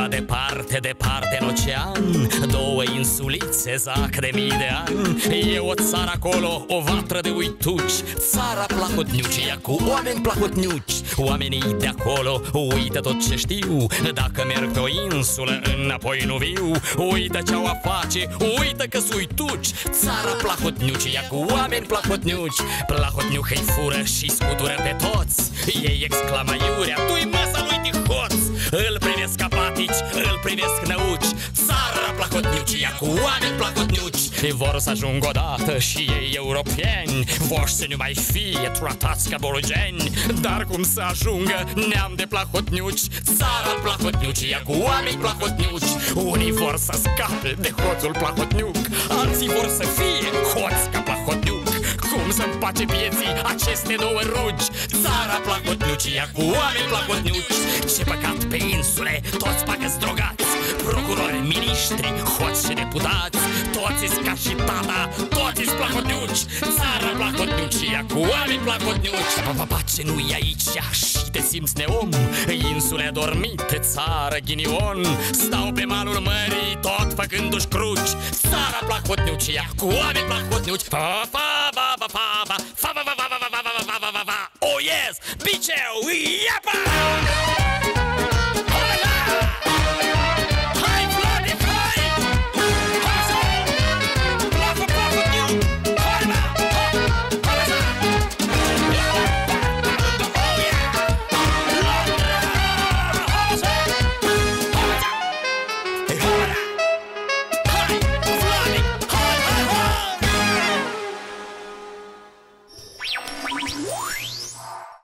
Undeva departe, departe în ocean, două insulițe zac de mii de ani. E o țară acolo, o vatră de uituci, țara Plahotniuci, ea cu oameni plahotniuci. Oamenii de acolo uită tot ce știu, dacă merg pe o insulă înapoi nu viu. Uită ce-au a face, uită că s uituci. Țara Plahotniuci, ea cu oameni plahotniuci. Plahotniuc îi fură și scutură pe toți. Ei exclamă iurea, tu-i masa lui Tihoț. Îl privesc apatici, îl privesc năuci. Țara Plahotniuci, ea cu oameni plahotniuci. Vor să ajungă odată și ei europeni, vor să nu mai fie tratați ca bologeni. Dar cum să ajungă neam de plahotniuci? Țara Plahotniuci, ea cu oameni plahotniuci. Unii vor să scape de hoțul plahotniuc, alții vor să fie hoți ca plahotniuc. Cum să împace vieții aceste două rugi? Țara Plahotniuci, ea cu oameni plahotniuci. Ce păcat pe insule, toți pagă-s drogați, procurori, miniștri, hoți și deputați. Toți-s ca și tata, toți-s plahotniuci. Țara Plahotniuci, ea cu oameni plahotniuci. Ce nu-i aici și te simți neom, insule dormite, țară ghinion. Stau pe malul mării, tot făcându-și cruci. Țara Plahotniuci, ea cu oameni plahotniuci. Oh yes, biceu, iapa!